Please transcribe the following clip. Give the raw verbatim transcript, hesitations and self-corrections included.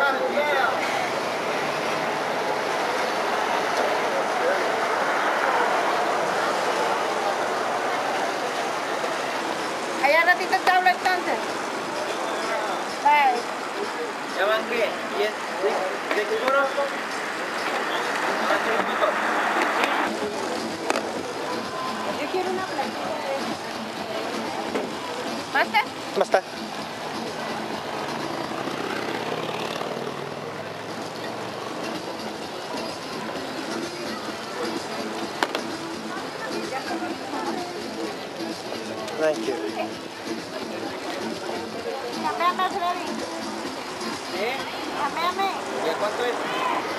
Allá ratito te hablo entonces. Bye. ¿Ya van qué? ¿diez? ¿De qué seguro? Yo quiero una plantilla de eso. ¿Basta? Basta. Thank you. Cambiame, Freddy. ¿Eh? Cambiame. ¿Y a cuánto es?